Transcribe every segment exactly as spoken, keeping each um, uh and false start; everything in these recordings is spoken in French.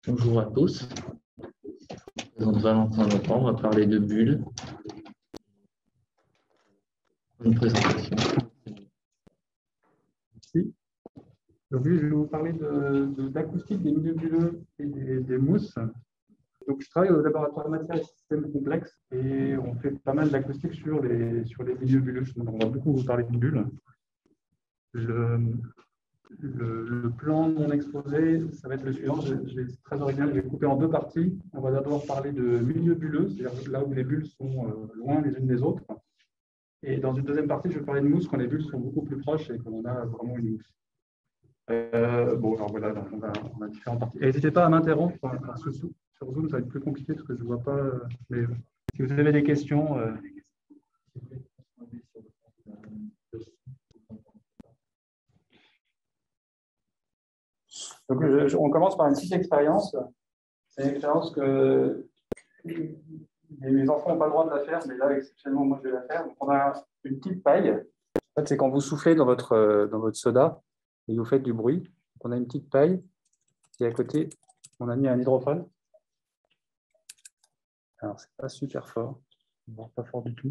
Bonjour à tous. Je me présente Valentin Lepan, on va parler de bulles. Une présentation. Merci. Donc, oui, je vais vous parler de, de, d'acoustique des milieux bulleux et des, des mousses. Donc, je travaille au laboratoire matières et systèmes complexes et on fait pas mal d'acoustique sur les, sur les milieux bulleux. Donc, on va beaucoup vous parler de bulles. Le, le, le plan de mon exposé, ça va être le suivant. Je, je vais, c'est très original, je vais couper en deux parties. On va d'abord parler de milieux bulleux, c'est-à-dire là où les bulles sont euh, loin les unes des autres. Et dans une deuxième partie, je vais parler de mousse quand les bulles sont beaucoup plus proches et qu'on a vraiment une mousse. Euh, bon, alors voilà, donc on, a, on a différentes parties. Et n'hésitez pas à m'interrompre, parce que sur Zoom, ça va être plus compliqué parce que je ne vois pas. Mais si vous avez des questions. Euh... Donc, je, je, on commence par une petite expérience. C'est une expérience que mes enfants n'ont pas le droit de la faire, mais là, exceptionnellement, moi, je vais la faire. Donc, on a une petite paille. En fait, c'est quand vous soufflez dans votre, dans votre soda et vous faites du bruit. Donc, on a une petite paille. Et à côté, on a mis un hydrophone. Alors, c'est pas super fort. Bon, pas fort du tout.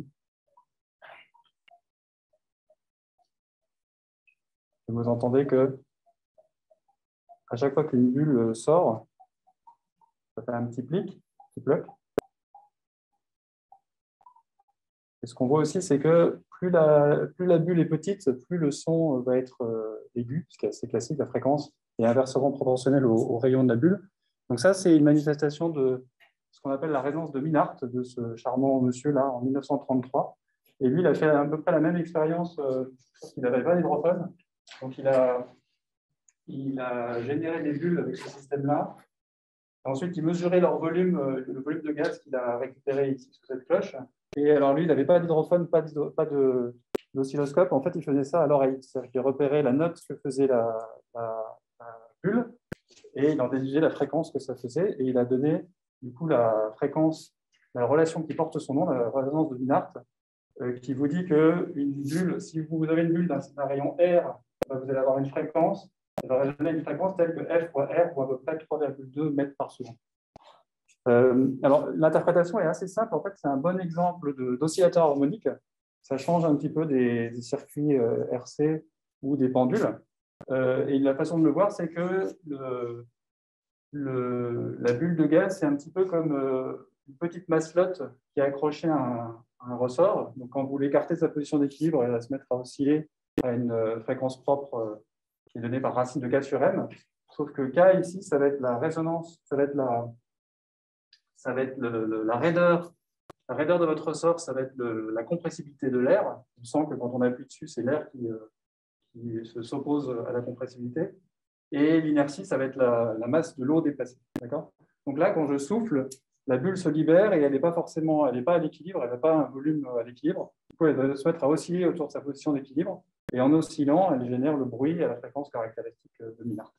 Et vous entendez que à chaque fois qu'une bulle sort, ça fait un petit plic, un petit bloc. Et ce qu'on voit aussi, c'est que plus la, plus la bulle est petite, plus le son va être aigu, ce qui est assez classique, la fréquence est inversement proportionnelle au, au rayon de la bulle. Donc ça, c'est une manifestation de ce qu'on appelle la résonance de Minart, de ce charmant monsieur-là, en mille neuf cent trente-trois. Et lui, il a fait à peu près la même expérience, euh, il n'avait pas d'hydrophone. Donc il a, il a généré des bulles avec ce système-là. Ensuite, il mesurait leur volume, euh, le volume de gaz qu'il a récupéré ici sous cette cloche. Et alors lui, il n'avait pas d'hydrophone, pas d'oscilloscope. En fait, il faisait ça à l'oreille. C'est-à-dire qu'il repérait la note que faisait la, la, la bulle et il en déduisait la fréquence que ça faisait. Et il a donné du coup la fréquence, la relation qui porte son nom, la résonance de Minart, euh, qui vous dit qu'une bulle, si vous avez une bulle d'un rayon R, vous allez avoir une fréquence, elle va donner une fréquence telle que F fois R, ou à peu près trois virgule deux mètres par seconde. Euh, alors, l'interprétation est assez simple. En fait, c'est un bon exemple d'oscillateur harmonique. Ça change un petit peu des, des circuits euh, R C ou des pendules. Euh, et la façon de le voir, c'est que le, le, la bulle de gaz, c'est un petit peu comme euh, une petite masselotte qui est accrochée à un, à un ressort. Donc, quand vous l'écartez de sa position d'équilibre, elle va se mettre à osciller à une euh, fréquence propre euh, qui est donnée par racine de K sur M. Sauf que K, ici, ça va être la résonance, ça va être la... ça va être le, le, la raideur. La raideur de votre ressort, ça va être le, la compressibilité de l'air. On sent que quand on appuie dessus, c'est l'air qui, euh, qui s'oppose à la compressibilité. Et l'inertie, ça va être la, la masse de l'eau déplacée. D'accord ? Donc là, quand je souffle, la bulle se libère et elle n'est pas forcément, elle n'est pas à l'équilibre, elle n'a pas un volume à l'équilibre. Du coup, elle va se mettre à osciller autour de sa position d'équilibre. Et en oscillant, elle génère le bruit à la fréquence caractéristique de Minart.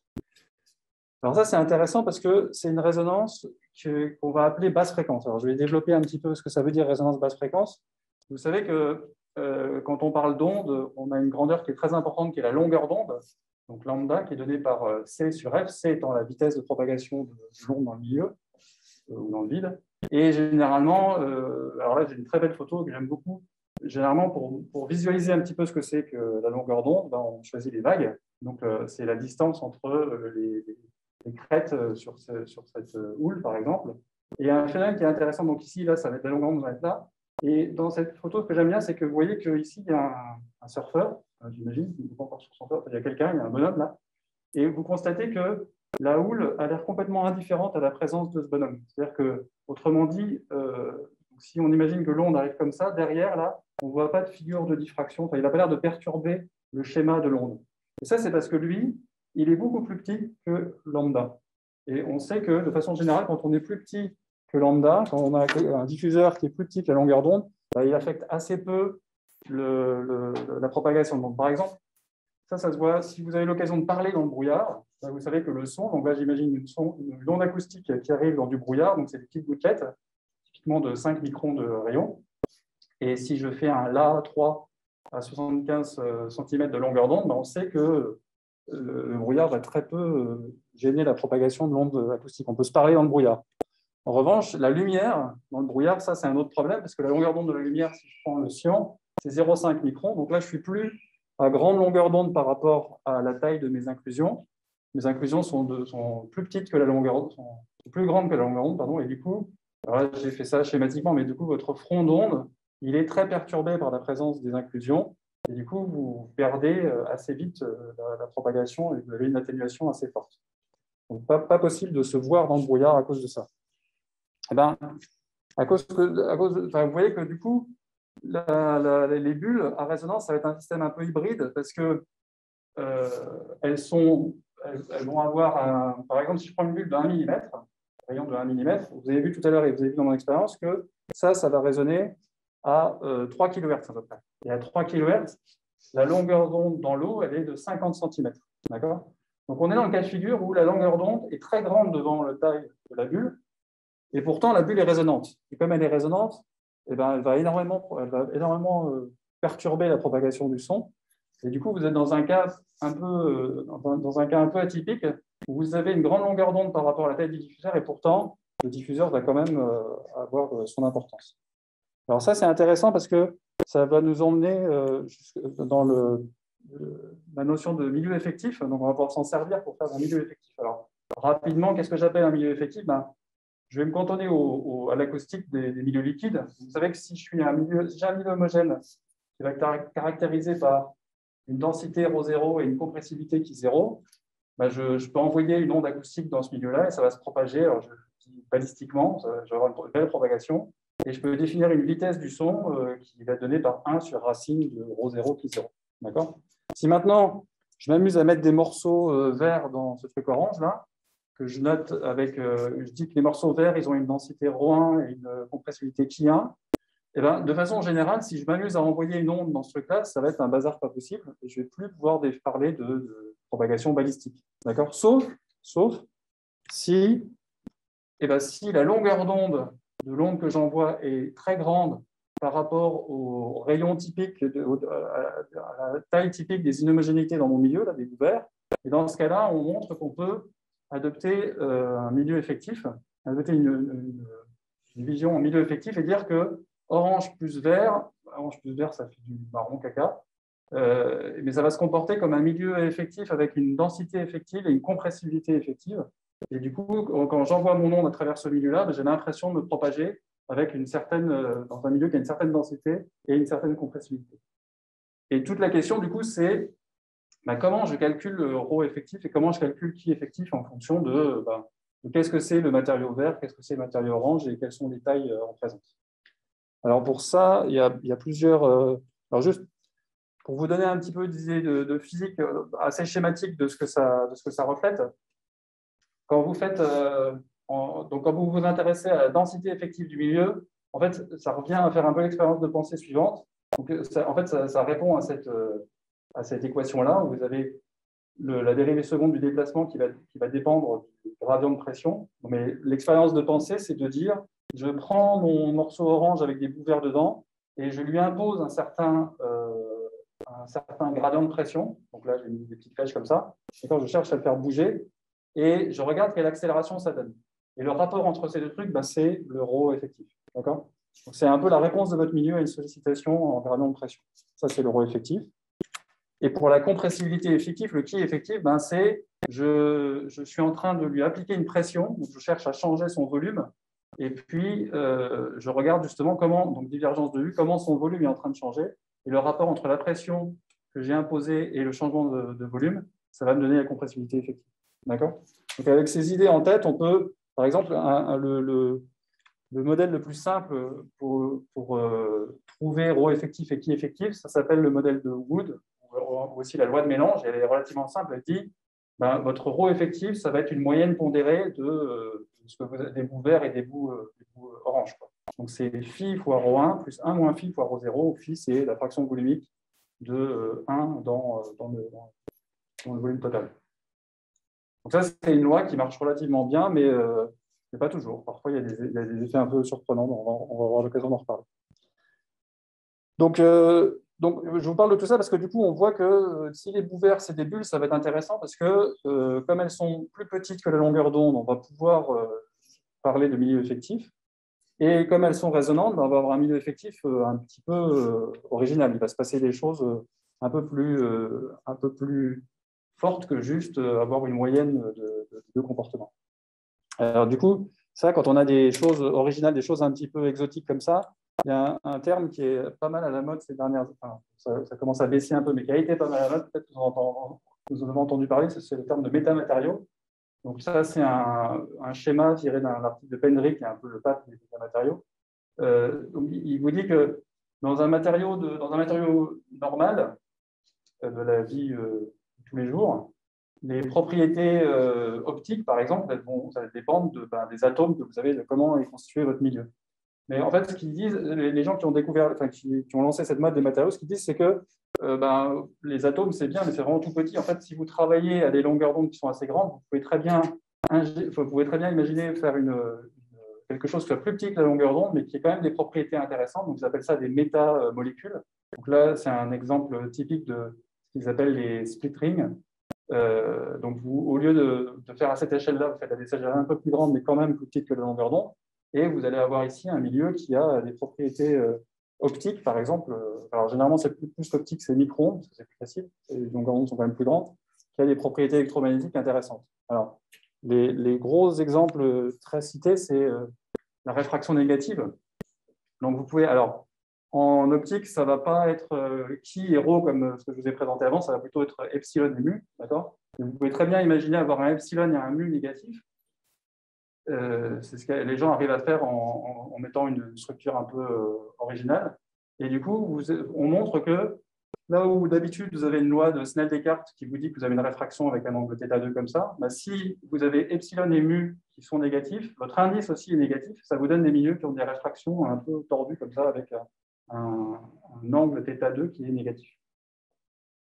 Alors ça, c'est intéressant parce que c'est une résonance qu'on va appeler basse fréquence. Alors, je vais développer un petit peu ce que ça veut dire résonance basse fréquence. Vous savez que euh, quand on parle d'onde, on a une grandeur qui est très importante, qui est la longueur d'onde, donc lambda, qui est donnée par C sur F, C étant la vitesse de propagation de l'onde dans le milieu euh, ou dans le vide. Et généralement, euh, alors là, j'ai une très belle photo que j'aime beaucoup. Généralement, pour, pour visualiser un petit peu ce que c'est que la longueur d'onde, ben, on choisit les vagues. Donc, euh, c'est la distance entre euh, les, les les crêtes sur, ce, sur cette houle, par exemple. Et il y a un phénomène qui est intéressant. Donc ici, là, ça va être la longueur d'onde va être là. Et dans cette photo, ce que j'aime bien, c'est que vous voyez qu'ici, il y a un, un surfeur, j'imagine, il n'est pas encore sur son surfeur, il y a quelqu'un, il y a un bonhomme là. Et vous constatez que la houle a l'air complètement indifférente à la présence de ce bonhomme. C'est-à-dire que, autrement dit, euh, si on imagine que l'onde arrive comme ça, derrière, là, on ne voit pas de figure de diffraction. Enfin, il n'a pas l'air de perturber le schéma de l'onde. Et ça, c'est parce que lui, il est beaucoup plus petit que lambda. Et on sait que, de façon générale, quand on est plus petit que lambda, quand on a un diffuseur qui est plus petit que la longueur d'onde, bah, il affecte assez peu le, le, la propagation. Donc, par exemple, ça, ça se voit, si vous avez l'occasion de parler dans le brouillard, bah, vous savez que le son, donc là, j'imagine une, une onde acoustique qui arrive dans du brouillard, donc c'est des petites gouttelettes, typiquement de cinq microns de rayon. Et si je fais un La trois à soixante-quinze centimètres de longueur d'onde, bah, on sait que le, le brouillard va très peu euh, gêner la propagation de l'onde acoustique. On peut se parler dans le brouillard. En revanche, la lumière, dans le brouillard, ça c'est un autre problème, parce que la longueur d'onde de la lumière, si je prends le cyan, c'est zéro virgule cinq microns. Donc là, je suis plus à grande longueur d'onde par rapport à la taille de mes inclusions. Mes inclusions sont, de, sont plus petites que la longueur d'onde, sont plus grandes que la longueur d'onde, pardon, et du coup, alors là, j'ai fait ça schématiquement, mais du coup, votre front d'onde, il est très perturbé par la présence des inclusions, et du coup, vous perdez assez vite la, la propagation et vous avez une atténuation assez forte. Donc, pas, pas possible de se voir dans le brouillard à cause de ça. Eh ben, à cause que, à cause de, enfin, vous voyez que du coup, la, la, les bulles à résonance, ça va être un système un peu hybride parce que euh, elles, sont, elles, elles vont avoir, un, par exemple, si je prends une bulle de un millimètre, un rayon de un millimètre, vous avez vu tout à l'heure et vous avez vu dans mon expérience que ça, ça va résonner à euh, trois kilohertz à peu près. Et à trois kilohertz, la longueur d'onde dans l'eau, elle est de cinquante centimètres. D'accord ? Donc, on est dans le cas de figure où la longueur d'onde est très grande devant la taille de la bulle, et pourtant, la bulle est résonante. Et comme elle est résonante, eh ben, elle va énormément, elle va énormément euh, perturber la propagation du son. Et du coup, vous êtes dans un cas un peu, euh, dans un cas un peu atypique, où vous avez une grande longueur d'onde par rapport à la taille du diffuseur, et pourtant, le diffuseur va quand même euh, avoir son importance. Alors ça, c'est intéressant parce que ça va nous emmener euh, dans le, le, la notion de milieu effectif. Donc, on va pouvoir s'en servir pour faire un milieu effectif. Alors, rapidement, qu'est-ce que j'appelle un milieu effectif? Ben, je vais me cantonner au, au, à l'acoustique des, des milieux liquides. Vous savez que si je suis un milieu, si j'ai un milieu homogène qui va être caractérisé par une densité rho zéro et une compressivité qui est zéro, ben je, je peux envoyer une onde acoustique dans ce milieu-là et ça va se propager. Alors je dis balistiquement, ça, je vais avoir une belle propagation. Et je peux définir une vitesse du son euh, qui va être donnée par un sur racine de rho zéro qui est zéro. D'accord ? Si maintenant, je m'amuse à mettre des morceaux euh, verts dans ce truc orange, là, que je note avec, euh, je dis que les morceaux verts, ils ont une densité rho un et une compressivité chi un. Et ben, de façon générale, si je m'amuse à envoyer une onde dans ce truc-là, ça va être un bazar pas possible et je ne vais plus pouvoir parler de, de propagation balistique. D'accord ? Sauf, sauf si, et ben, si la longueur d'onde de l'onde que j'envoie est très grande par rapport au rayon typique, de, à la taille typique des inhomogénéités dans mon milieu, là, des bouts verts. Et dans ce cas-là, on montre qu'on peut adopter euh, un milieu effectif, adopter une, une, une vision en milieu effectif et dire que orange plus vert, orange plus vert, ça fait du marron caca, euh, mais ça va se comporter comme un milieu effectif avec une densité effective et une compressibilité effective. Et du coup, quand j'envoie mon onde à travers ce milieu-là, ben, j'ai l'impression de me propager avec une certaine, euh, dans un milieu qui a une certaine densité et une certaine compressibilité. Et toute la question, du coup, c'est ben, comment je calcule le rho effectif et comment je calcule chi effectif en fonction de, ben, de qu'est-ce que c'est le matériau vert, qu'est-ce que c'est le matériau orange et quelles sont les tailles euh, en présence. Alors pour ça, il y a, il y a plusieurs... Euh, alors juste pour vous donner un petit peu d'idée de, de physique assez schématique de ce que ça, de ce que ça reflète, quand vous faites, euh, en, donc quand vous vous intéressez à la densité effective du milieu, en fait, ça revient à faire un peu l'expérience de pensée suivante. Donc, ça, en fait, ça, ça répond à cette, à cette équation-là, où vous avez le, la dérivée seconde du déplacement qui va, qui va dépendre du gradient de pression. Mais l'expérience de pensée, c'est de dire, je prends mon morceau orange avec des bouts verts dedans et je lui impose un certain, euh, un certain gradient de pression. Donc là, j'ai mis des petites flèches comme ça. Et quand je cherche à le faire bouger, et je regarde quelle accélération ça donne. Et le rapport entre ces deux trucs, ben, c'est le rho effectif. D'accord ? Donc, c'est un peu la réponse de votre milieu à une sollicitation en gradient de pression. Ça, c'est le rho effectif. Et pour la compressibilité effective, le chi effectif, ben, c'est je, je suis en train de lui appliquer une pression, donc je cherche à changer son volume, et puis euh, je regarde justement comment, donc divergence de vue, comment son volume est en train de changer, et le rapport entre la pression que j'ai imposée et le changement de, de volume, ça va me donner la compressibilité effective. D'accord ? Donc avec ces idées en tête, on peut, par exemple, un, un, le, le, le modèle le plus simple pour, pour euh, trouver rho effectif et chi effectif, ça s'appelle le modèle de Wood, ou aussi la loi de mélange. Elle est relativement simple. Elle dit ben, votre rho effectif, ça va être une moyenne pondérée de, euh, de ce que vous avez, des bouts verts et des bouts, euh, des bouts orange. Quoi. Donc c'est phi fois rho un plus un moins phi fois rho zéro, où phi c'est la fraction volumique de euh, un dans, dans, le, dans, dans le volume total. Donc ça, c'est une loi qui marche relativement bien, mais, euh, mais pas toujours. Parfois, il y, a des, il y a des effets un peu surprenants. On va, on va avoir l'occasion d'en reparler. Donc, euh, donc, je vous parle de tout ça parce que du coup, on voit que euh, si les bouts verts, c'est des bulles, ça va être intéressant parce que euh, comme elles sont plus petites que la longueur d'onde, on va pouvoir euh, parler de milieu effectif. Et comme elles sont résonantes, ben, on va avoir un milieu effectif euh, un petit peu euh, original. Il va se passer des choses euh, un peu plus, euh, un peu plus fortes que juste euh, avoir une moyenne de, de, de comportements. Alors du coup, ça, quand on a des choses originales, des choses un petit peu exotiques comme ça, il y a un, un terme qui est pas mal à la mode ces dernières années. Enfin, ça, ça commence à baisser un peu, mais qui a été pas mal à la mode, peut-être que vous en, vous en avez entendu parler, c'est le terme de métamatériaux. Donc ça, c'est un, un schéma tiré d'un article de Pendrick, qui est un peu le pape des métamatériaux. Euh, donc, il vous dit que dans un matériau, de, dans un matériau normal euh, de la vie euh, de tous les jours, les propriétés euh, optiques, par exemple, elles vont, ça va dépendre de, ben, des atomes que vous avez, de comment est constitué votre milieu. Mais en fait, ce qu'ils disent, les gens qui ont découvert, enfin, qui, qui ont lancé cette mode des matériaux, ce qu'ils disent, c'est que euh, ben, les atomes, c'est bien, mais c'est vraiment tout petit. En fait, si vous travaillez à des longueurs d'onde qui sont assez grandes, vous pouvez très bien, vous pouvez très bien imaginer faire une, une, quelque chose qui soit plus petit que la longueur d'onde, mais qui ait quand même des propriétés intéressantes. Donc, ils appellent ça des métamolécules. Donc là, c'est un exemple typique de ce qu'ils appellent les split rings. Euh, donc, vous, au lieu de, de faire à cette échelle-là, vous faites à des échelles un peu plus grandes, mais quand même plus petites que la longueur d'onde. Et vous allez avoir ici un milieu qui a des propriétés euh, optiques, par exemple. Alors, généralement, c'est plus, plus optique, c'est micro-ondes, parce que c'est plus facile. Les longueurs d'onde sont quand même plus grandes, qui a des propriétés électromagnétiques intéressantes. Alors, les, les gros exemples très cités, c'est euh, la réfraction négative. Donc, vous pouvez. Alors, en optique, ça ne va pas être euh, chi et rho comme ce que je vous ai présenté avant, ça va plutôt être epsilon et mu. D'accord ? Vous pouvez très bien imaginer avoir un epsilon et un mu négatif. Euh, c'est ce que les gens arrivent à faire en, en, en mettant une structure un peu euh, originale. Et du coup, vous, on montre que là où d'habitude vous avez une loi de Snell-Descartes qui vous dit que vous avez une réfraction avec un angle θ deux comme ça, bah, si vous avez epsilon et mu qui sont négatifs, votre indice aussi est négatif, ça vous donne des milieux qui ont des réfractions un peu tordues comme ça avec un, un angle θ deux qui est négatif. D'accord ?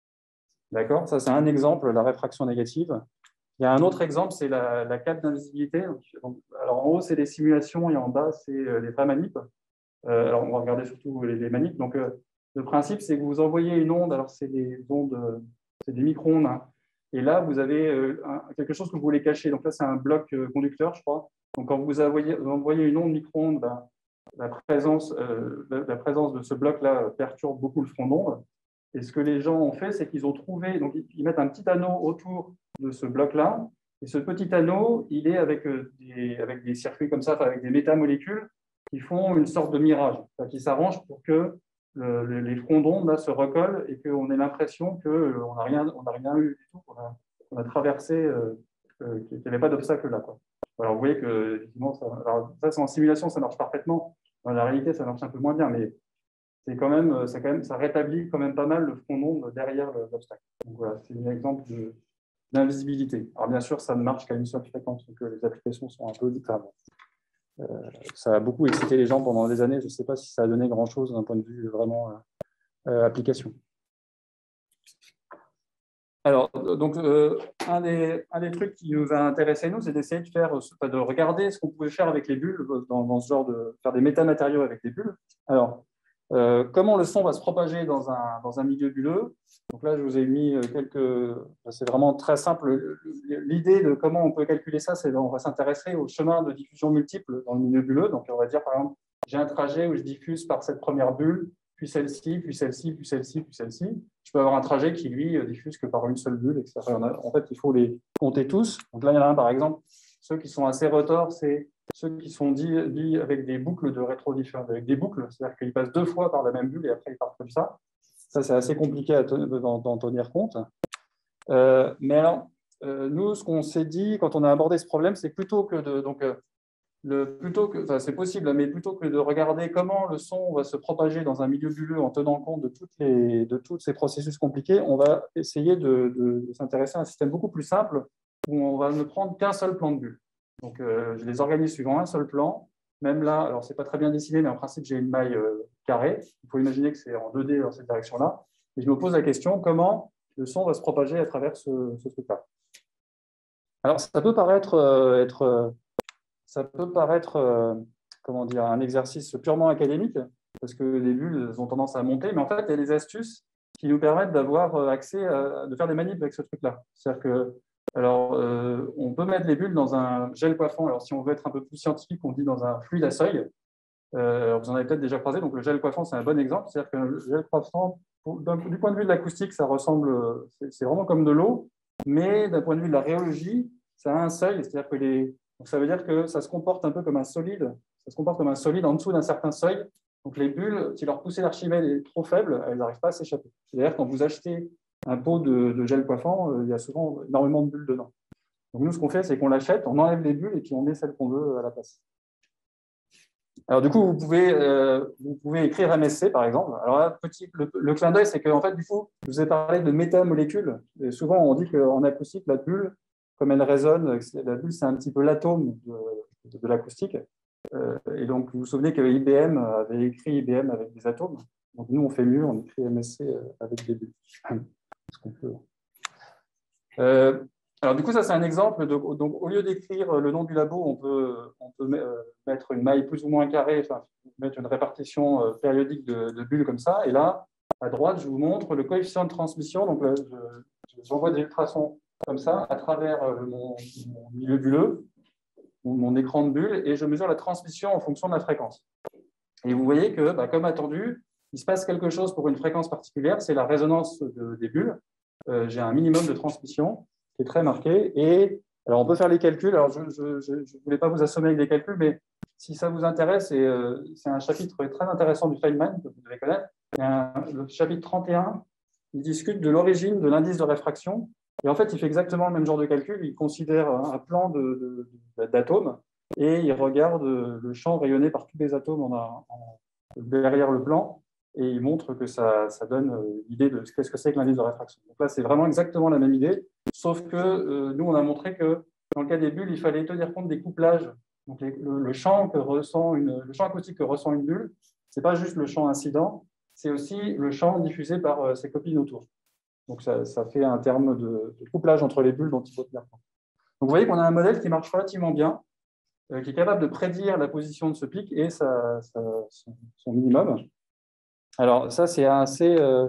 Ça, c'est un exemple, la réfraction négative. Il y a un autre exemple, c'est la, la cape d'invisibilité. Alors, en haut, c'est les simulations et en bas, c'est les vraies manips. Euh, alors, on va regarder surtout les, les manips. Donc, euh, le principe, c'est que vous envoyez une onde. Alors, c'est des ondes, euh, c'est des micro-ondes. Hein, et là, vous avez euh, un, quelque chose que vous voulez cacher. Donc, là, c'est un bloc euh, conducteur, je crois. Donc, quand vous envoyez, vous envoyez une onde micro-onde, ben, la, présence, euh, la, la présence de ce bloc-là perturbe beaucoup le front d'onde. Et ce que les gens ont fait, c'est qu'ils ont trouvé, donc ils mettent un petit anneau autour de ce bloc-là, et ce petit anneau, il est avec des, avec des circuits comme ça, avec des métamolécules qui font une sorte de mirage, qui s'arrangent pour que le, les fronts d'onde se recollent et qu'on ait l'impression qu'on n'a rien, on n'a rien eu du tout, qu'on a, on a traversé, euh, euh, qu'il n'y avait pas d'obstacle là, quoi. Alors vous voyez que effectivement, ça, alors, ça c'est en simulation, ça marche parfaitement. Dans la réalité, ça marche un peu moins bien, mais c'est quand même, ça, quand même, ça rétablit quand même pas mal le front d'onde derrière l'obstacle. Donc voilà, c'est un exemple d'invisibilité. Alors bien sûr, ça ne marche qu'à une seule fréquence, donc les applications sont un peu différentes. Euh, ça a beaucoup excité les gens pendant des années. Je ne sais pas si ça a donné grand-chose d'un point de vue vraiment euh, euh, application. Alors, donc, euh, un, des, un des trucs qui nous a intéressé, nous, c'est d'essayer de faire, de regarder ce qu'on pouvait faire avec les bulles, dans, dans ce genre de faire des métamatériaux avec des bulles. Alors, Euh, comment le son va se propager dans un, dans un milieu bulleux. Donc là, je vous ai mis quelques... C'est vraiment très simple. L'idée de comment on peut calculer ça, c'est qu'on va s'intéresser au chemin de diffusion multiple dans le milieu bulleux. Donc on va dire, par exemple, j'ai un trajet où je diffuse par cette première bulle, puis celle-ci, puis celle-ci, puis celle-ci, puis celle-ci. Je peux avoir un trajet qui, lui, diffuse que par une seule bulle, et cetera. En fait, il faut les compter tous. Donc là, il y en a un, par exemple, ceux qui sont assez retors, c'est ceux qui sont dits, dits avec des boucles de rétrodiffusion, avec des boucles, c'est-à-dire qu'ils passent deux fois par la même bulle et après ils partent comme ça. Ça, c'est assez compliqué d'en tenir compte. Euh, mais alors, euh, nous, ce qu'on s'est dit quand on a abordé ce problème, c'est plutôt que de... Donc, euh, le, plutôt que, enfin, c'est possible, mais plutôt que de regarder comment le son va se propager dans un milieu bulleux en tenant compte de, toutes les, de tous ces processus compliqués, on va essayer de, de, de s'intéresser à un système beaucoup plus simple où on va ne prendre qu'un seul plan de bulle. Donc, euh, je les organise suivant un seul plan. Même là, alors c'est pas très bien dessiné, mais en principe, j'ai une maille euh, carrée. Il faut imaginer que c'est en deux D dans cette direction-là. Et je me pose la question, comment le son va se propager à travers ce, ce truc-là. Alors, ça peut paraître, euh, être, euh, ça peut paraître euh, comment dire, un exercice purement académique, parce que les bulles elles ont tendance à monter. Mais en fait, il y a des astuces qui nous permettent d'avoir accès, à, de faire des manips avec ce truc-là. C'est-à-dire que, alors, euh, on peut mettre les bulles dans un gel coiffant. Alors, si on veut être un peu plus scientifique, on dit dans un fluide à seuil. Euh, vous en avez peut-être déjà croisé. Donc, le gel coiffant, c'est un bon exemple. C'est-à-dire que le gel coiffant, pour, du point de vue de l'acoustique, ça ressemble, c'est vraiment comme de l'eau. Mais d'un point de vue de la rhéologie, ça a un seuil. C'est-à-dire que les, donc ça veut dire que ça se comporte un peu comme un solide. Ça se comporte comme un solide en dessous d'un certain seuil. Donc, les bulles, si leur poussée d'Archimède est trop faible, elles n'arrivent pas à s'échapper. D'ailleurs, quand vous achetez un pot de, de gel coiffant, euh, il y a souvent énormément de bulles dedans. Donc, nous, ce qu'on fait, c'est qu'on l'achète, on enlève les bulles et puis on met celles qu'on veut à la place. Alors, du coup, vous pouvez, euh, vous pouvez écrire M S C, par exemple. Alors là, petit, le, le clin d'œil, c'est qu'en fait, du coup, je vous ai parlé de métamolécules. Et souvent, on dit qu'en acoustique, la bulle, comme elle résonne, la bulle, c'est un petit peu l'atome de, de l'acoustique. Euh, et donc, vous vous souvenez que I B M avait écrit I B M avec des atomes. Donc, nous, on fait mieux, on écrit M S C avec des bulles. Ce qu'on peut. Euh, alors, du coup, ça, c'est un exemple. De, donc, au lieu d'écrire le nom du labo, on peut, on peut mettre une maille plus ou moins carrée, enfin, mettre une répartition périodique de, de bulles comme ça. Et là, à droite, je vous montre le coefficient de transmission. Donc, là, je, j'envoie des ultrasons comme ça à travers mon, mon milieu bulleux, mon écran de bulle, et je mesure la transmission en fonction de la fréquence. Et vous voyez que, bah, comme attendu, il se passe quelque chose pour une fréquence particulière, c'est la résonance de, des bulles. Euh, j'ai un minimum de transmission qui est très marqué. Et alors, on peut faire les calculs. Alors, je ne voulais pas vous assommer avec des calculs, mais si ça vous intéresse, c'est euh, un chapitre très intéressant du Feynman, que vous devez connaître. Un, le chapitre trente et un, il discute de l'origine de l'indice de réfraction. Et en fait, il fait exactement le même genre de calcul. Il considère un plan d'atomes et il regarde le champ rayonné par tous les atomes en, en, derrière le plan. Et il montre que ça, ça donne l'idée de ce qu'est-ce que c'est que l'indice de réfraction. Donc là, c'est vraiment exactement la même idée, sauf que euh, nous, on a montré que dans le cas des bulles, il fallait tenir compte des couplages. Donc les, le, le, champ que ressent une, le champ acoustique que ressent une bulle, ce n'est pas juste le champ incident, c'est aussi le champ diffusé par euh, ses copines autour. Donc ça, ça fait un terme de, de couplage entre les bulles dont il faut tenir compte. Donc vous voyez qu'on a un modèle qui marche relativement bien, euh, qui est capable de prédire la position de ce pic et sa, sa, son, son minimum. Alors, ça, c'est assez. Euh,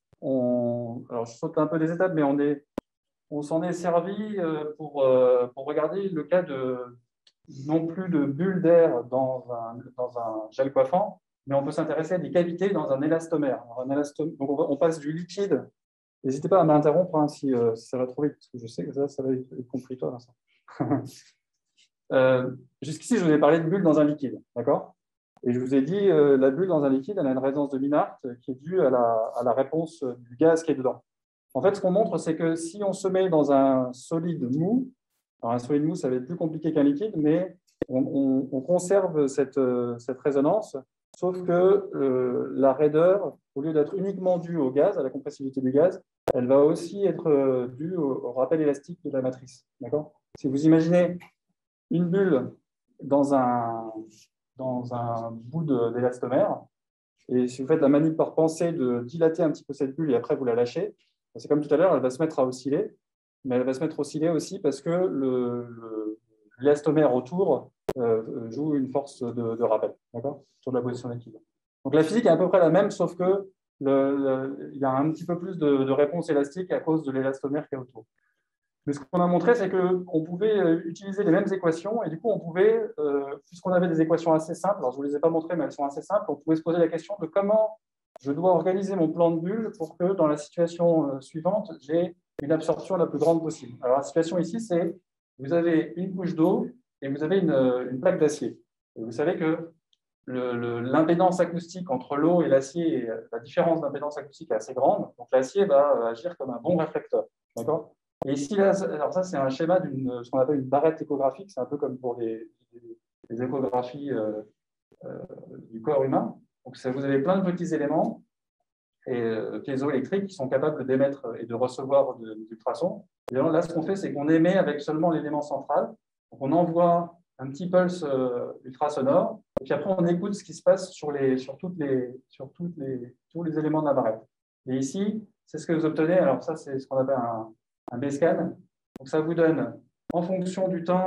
on, alors, je saute un peu des étapes, mais on est, on s'en est servi euh, pour, euh, pour regarder le cas de non plus de bulles d'air dans un, dans un gel coiffant, mais on peut s'intéresser à des cavités dans un élastomère. Alors, un élastomère donc, on, va, on passe du liquide. N'hésitez pas à m'interrompre hein, si, euh, si ça va trop vite, parce que je sais que ça, ça va être compris, toi, Vincent. euh, Jusqu'ici, je vous ai parlé de bulles dans un liquide, d'accord ? Et je vous ai dit, euh, la bulle dans un liquide, elle a une résonance de Minart qui est due à la, à la réponse du gaz qui est dedans. En fait, ce qu'on montre, c'est que si on se met dans un solide mou, alors un solide mou, ça va être plus compliqué qu'un liquide, mais on, on, on conserve cette, cette résonance, sauf que euh, la raideur, au lieu d'être uniquement due au gaz, à la compressivité du gaz, elle va aussi être due au, au rappel élastique de la matrice. Si vous imaginez une bulle dans un... dans un bout d'élastomère. Et si vous faites la manip par pensée de dilater un petit peu cette bulle et après vous la lâchez, c'est comme tout à l'heure, elle va se mettre à osciller, mais elle va se mettre à osciller aussi parce que l'élastomère autour euh, joue une force de, de rappel, d'accord, sur la position d'équilibre. Donc la physique est à peu près la même, sauf que le, le, il y a un petit peu plus de, de réponse élastique à cause de l'élastomère qui est autour. Mais ce qu'on a montré, c'est qu'on pouvait utiliser les mêmes équations et du coup, on pouvait, euh, puisqu'on avait des équations assez simples, alors je ne vous les ai pas montrées, mais elles sont assez simples, on pouvait se poser la question de comment je dois organiser mon plan de bulle pour que dans la situation suivante, j'ai une absorption la plus grande possible. Alors la situation ici, c'est vous avez une couche d'eau et vous avez une, une plaque d'acier. Vous savez que l'impédance acoustique entre l'eau et l'acier, la différence d'impédance acoustique est assez grande, donc l'acier va agir comme un bon réflecteur. D'accord ? Et ici, là, alors ça, c'est un schéma d'une ce qu'on appelle une barrette échographique. C'est un peu comme pour les, les, les échographies euh, euh, du corps humain. Donc, ça, vous avez plein de petits éléments et, euh, piézoélectriques qui sont capables d'émettre et de recevoir de, des ultrasons. Et là, ce qu'on fait, c'est qu'on émet avec seulement l'élément central. Donc, on envoie un petit pulse euh, ultrasonore. Et puis après, on écoute ce qui se passe sur, les, sur, toutes les, sur toutes les, tous les éléments de la barrette. Et ici, c'est ce que vous obtenez. Alors, ça, c'est ce qu'on appelle un un B-scan. Donc, ça vous donne, en fonction du temps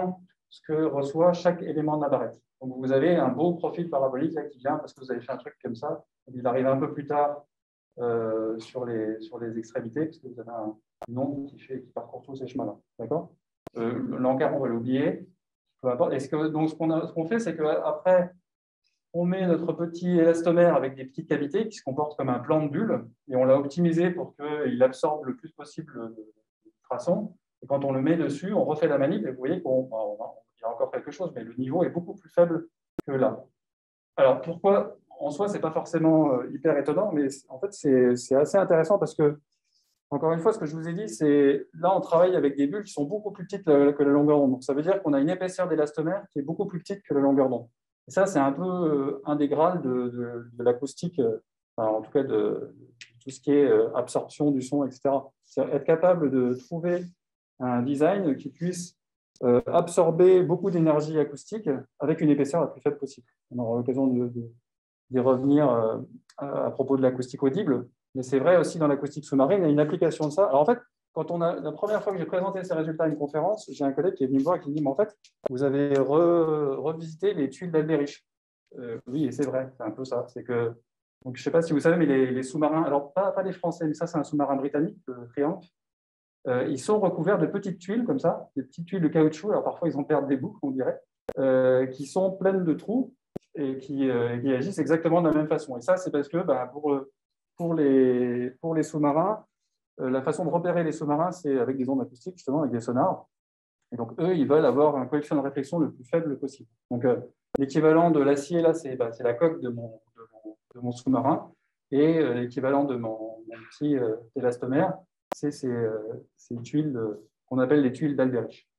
ce que reçoit chaque élément de la barrette. Donc, vous avez un beau profil parabolique là, qui vient parce que vous avez fait un truc comme ça. Il arrive un peu plus tard euh, sur, les, sur les extrémités, parce que vous avez un, une onde qui, fait, qui parcourt tous ces chemins-là. D'accord euh, L'encart, on va l'oublier. Peu importe. Et ce que, donc, ce qu'on qu'on fait, c'est qu'après, on met notre petit élastomère avec des petites cavités qui se comportent comme un plan de bulle, et on l'a optimisé pour qu'il absorbe le plus possible le ultrasons. Et quand on le met dessus, on refait la manip, et vous voyez qu'il y a encore quelque chose, mais le niveau est beaucoup plus faible que là. Alors, pourquoi? En soi, ce n'est pas forcément hyper étonnant, mais en fait, c'est assez intéressant parce que, encore une fois, ce que je vous ai dit, c'est là, on travaille avec des bulles qui sont beaucoup plus petites que la longueur d'onde. Donc, ça veut dire qu'on a une épaisseur d'élastomère qui est beaucoup plus petite que la longueur d'onde. Et ça, c'est un peu un des grades de, de, de l'acoustique, enfin, en tout cas de, de tout ce qui est absorption du son, et cetera. C'est être capable de trouver un design qui puisse euh, absorber beaucoup d'énergie acoustique avec une épaisseur la plus faible possible. On aura l'occasion de, de, d'y revenir euh, à, à propos de l'acoustique audible, mais c'est vrai aussi dans l'acoustique sous-marine, il y a une application de ça. Alors en fait, quand on a, la première fois que j'ai présenté ces résultats à une conférence, j'ai un collègue qui est venu me voir et qui me dit, mais en fait, vous avez re, revisité les tuiles d'Albérich. Euh, oui, et c'est vrai, c'est un peu ça. C'est que, donc, je ne sais pas si vous savez, mais les, les sous-marins, alors pas, pas les Français, mais ça c'est un sous-marin britannique, le Triumph, euh, ils sont recouverts de petites tuiles comme ça, des petites tuiles de caoutchouc, alors parfois ils en perdent des boucles, on dirait, euh, qui sont pleines de trous et qui, euh, qui agissent exactement de la même façon. Et ça, c'est parce que bah, pour, pour les, pour les sous-marins, euh, la façon de repérer les sous-marins, c'est avec des ondes acoustiques, justement, avec des sonars. Et donc, eux, ils veulent avoir un coefficient de réflexion le plus faible possible. Donc, euh, l'équivalent de l'acier, là, c'est bah, la coque de mon, de mon, de mon sous-marin. Et euh, l'équivalent de mon, mon petit euh, élastomère, c'est ces, euh, ces tuiles qu'on appelle les tuiles d'Albérich.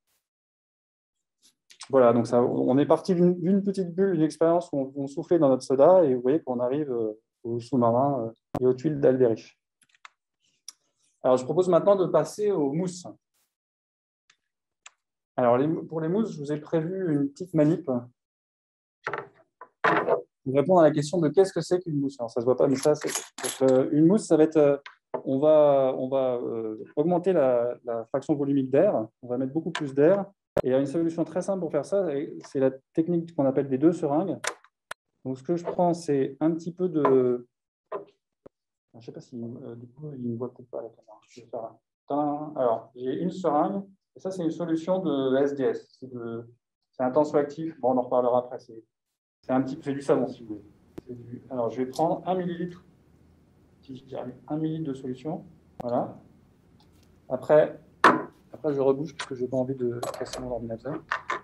Voilà, donc ça, on est parti d'une petite bulle, une expérience où on, on soufflait dans notre soda, et vous voyez qu'on arrive euh, au sous-marin euh, et aux tuiles d'Albérich. Alors, je propose maintenant de passer aux mousses. Alors, les, pour les mousses, je vous ai prévu une petite manip pour répondre à la question de qu'est-ce que c'est qu'une mousse. Alors, ça ne se voit pas, mais ça, c'est euh, une mousse, ça va être, euh, on va, on va euh, augmenter la, la fraction volumique d'air, on va mettre beaucoup plus d'air, et il y a une solution très simple pour faire ça, c'est la technique qu'on appelle des deux seringues. Donc, ce que je prends, c'est un petit peu de... Je ne sais pas si, euh, du coup, il ne voit peut-être pas la caméra. Je vais faire un... Alors, j'ai une seringue, et ça, c'est une solution de S D S. C'est de... un tensioactif. Bon, on en reparlera après. C'est un petit... du savon, si vous voulez. Du... Alors, je vais prendre un millilitre. Si je dirais un millilitre de solution. Voilà. Après, après je rebouche parce que je n'ai pas envie de casser mon ordinateur.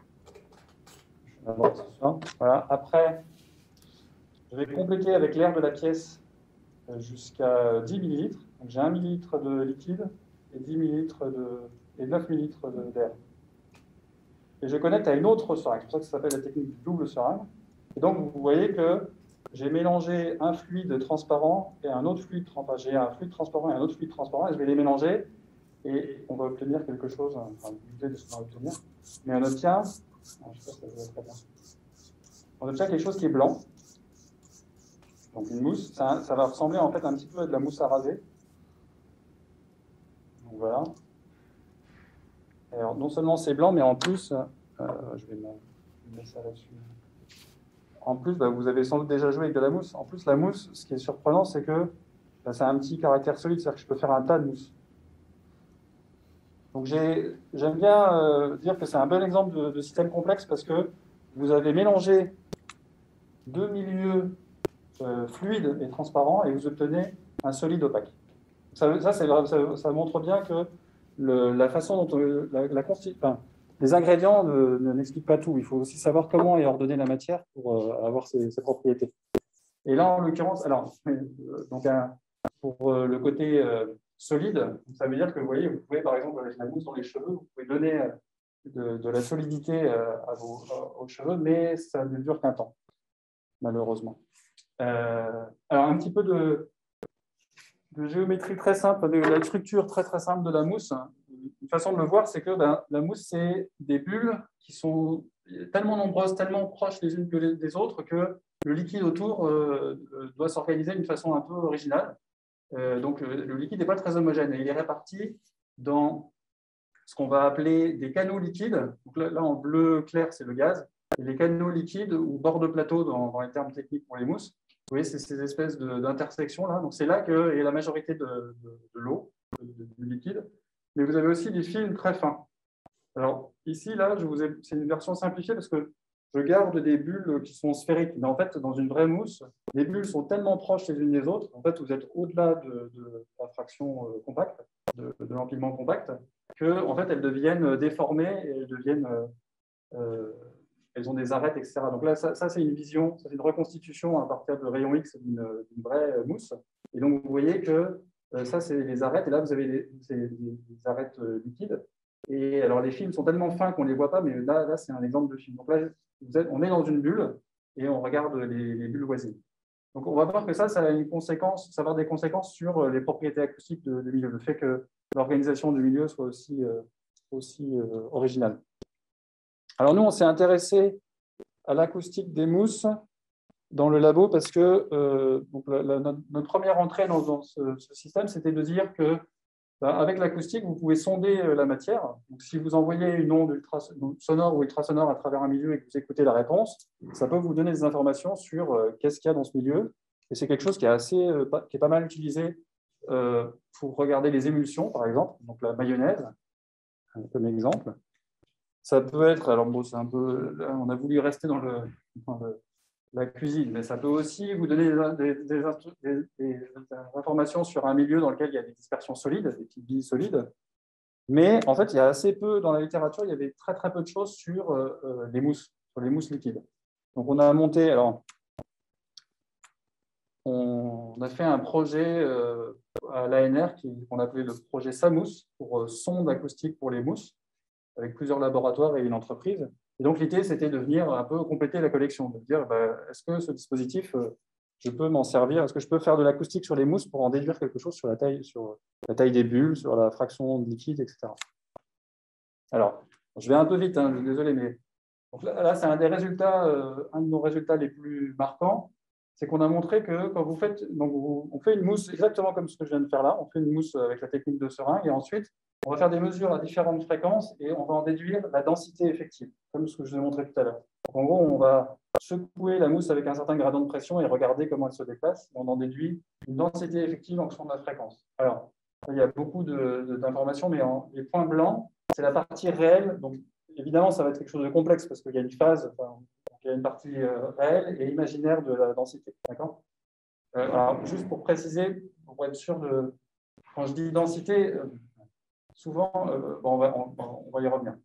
Voilà. Après, je vais compléter avec l'air de la pièce jusqu'à dix millilitres. Donc, j'ai un millilitre de liquide et dix millilitres de... et neuf millilitres d'air. Et je connecte à une autre seringue. C'est pour ça que ça s'appelle la technique du double seringue. Et donc, vous voyez que j'ai mélangé un fluide transparent et un autre fluide transparent. J'ai un fluide transparent et un autre fluide transparent, et je vais les mélanger, et on va obtenir quelque chose, enfin, l'idée de ce qu'on va obtenir, mais on obtient, je sais pas si ça va très bien, on obtient quelque chose qui est blanc. Donc une mousse, ça, ça va ressembler en fait un petit peu à de la mousse à raser. Donc voilà. Alors, non seulement c'est blanc, mais en plus, euh, je vais mettre ça là-dessus. En plus, bah, vous avez sans doute déjà joué avec de la mousse. En plus, la mousse, ce qui est surprenant, c'est que bah, ça a un petit caractère solide, c'est-à-dire que je peux faire un tas de mousse. Donc j'aime bien euh, dire que c'est un bon exemple de, de système complexe parce que vous avez mélangé deux milieux euh, fluides et transparents et vous obtenez un solide opaque. Ça, ça, ça, ça montre bien que le, la façon dont on, la, la enfin, les ingrédients ne, ne n'expliquent pas tout. Il faut aussi savoir comment est ordonnée la matière pour euh, avoir ses, ses propriétés. Et là, en l'occurrence, alors, euh, donc un, pour euh, le côté euh, solide, ça veut dire que vous voyez, vous pouvez par exemple avec la mousse dans les cheveux, vous pouvez donner de, de la solidité euh, à vos, à, aux cheveux, mais ça ne dure qu'un temps, malheureusement. Euh, alors, un petit peu de, de géométrie très simple, de la structure très très simple de la mousse. Une façon de le voir, c'est que ben, la mousse, c'est des bulles qui sont tellement nombreuses, tellement proches les unes que les, des autres, que le liquide autour euh, doit s'organiser d'une façon un peu originale. Euh, donc, le, le liquide n'est pas très homogène et il est réparti dans ce qu'on va appeler des canaux liquides. Donc là, là en bleu clair, c'est le gaz. Et les canaux liquides ou bords de plateau dans, dans les termes techniques pour les mousses, vous voyez, c'est ces espèces d'intersections là. Donc c'est là que est la majorité de, de, de l'eau, du liquide. Mais vous avez aussi des films très fins. Alors ici, là, c'est une version simplifiée parce que je garde des bulles qui sont sphériques. Mais en fait, dans une vraie mousse, les bulles sont tellement proches les unes des autres. En fait, vous êtes au-delà de, de la fraction compacte, de, de l'empilement compact, que en fait, elles deviennent déformées et elles deviennent, euh, elles ont des arêtes, et cetera. Donc là, ça, ça c'est une vision, c'est une reconstitution à partir de rayons X d'une vraie mousse. Et donc, vous voyez que euh, ça, c'est les arêtes. Et là, vous avez des, des, des arêtes liquides. Et alors, les films sont tellement fins qu'on ne les voit pas, mais là, là c'est un exemple de film. Donc là, vous êtes, on est dans une bulle et on regarde les, les bulles voisines. Donc, on va voir que ça, ça a une conséquence, ça va avoir des conséquences sur les propriétés acoustiques du milieu, le fait que l'organisation du milieu soit aussi, euh, aussi euh, originale. Alors, nous, on s'est intéressé à l'acoustique des mousses dans le labo parce que euh, donc la, la, notre, notre première entrée dans, dans ce, ce système, c'était de dire que avec l'acoustique, vous pouvez sonder la matière. Donc, si vous envoyez une onde ultra, sonore ou ultrasonore à travers un milieu et que vous écoutez la réponse, ça peut vous donner des informations sur euh, qu'est-ce qu'il y a dans ce milieu. Et c'est quelque chose qui est, assez, euh, qui est pas mal utilisé euh, pour regarder les émulsions, par exemple, donc la mayonnaise, comme exemple. Ça peut être, alors bon, c'est un peu, là, on a voulu rester dans, le, dans le, la cuisine, mais ça peut aussi vous donner des, des, des, des informations sur un milieu dans lequel il y a des dispersions solides, des petites billes solides. Mais en fait, il y a assez peu, dans la littérature, il y avait très très peu de choses sur euh, les mousses, sur les mousses liquides. Donc on a monté, alors, on a fait un projet euh, à l'A N R qu'on appelait le projet SAMOUS, pour euh, sonde acoustique pour les mousses, avec plusieurs laboratoires et une entreprise. Et donc, l'idée, c'était de venir un peu compléter la collection, de dire, bah, est-ce que ce dispositif, euh, je peux m'en servir? Est-ce que je peux faire de l'acoustique sur les mousses pour en déduire quelque chose sur la taille, sur la taille des bulles, sur la fraction de liquide, et cetera. Alors, je vais un peu vite, hein, je suis désolé, mais donc là, là c'est un des résultats, euh, un de nos résultats les plus marquants, c'est qu'on a montré que quand vous faites, donc vous, on fait une mousse exactement comme ce que je viens de faire là, on fait une mousse avec la technique de seringue, et ensuite, on va faire des mesures à différentes fréquences et on va en déduire la densité effective, comme ce que je vous ai montré tout à l'heure. En gros, on va secouer la mousse avec un certain gradient de pression et regarder comment elle se déplace. On en déduit une densité effective en fonction de la fréquence. Alors, il y a beaucoup d'informations, mais en, les points blancs, c'est la partie réelle. Donc, évidemment, ça va être quelque chose de complexe parce qu'il y a une phase, enfin, il y a une partie euh, réelle et imaginaire de la densité. D'accord ? euh, Alors, juste pour préciser, pour être sûr de. Quand je dis densité, euh, souvent, euh, bon, on, va, on, on va y revenir.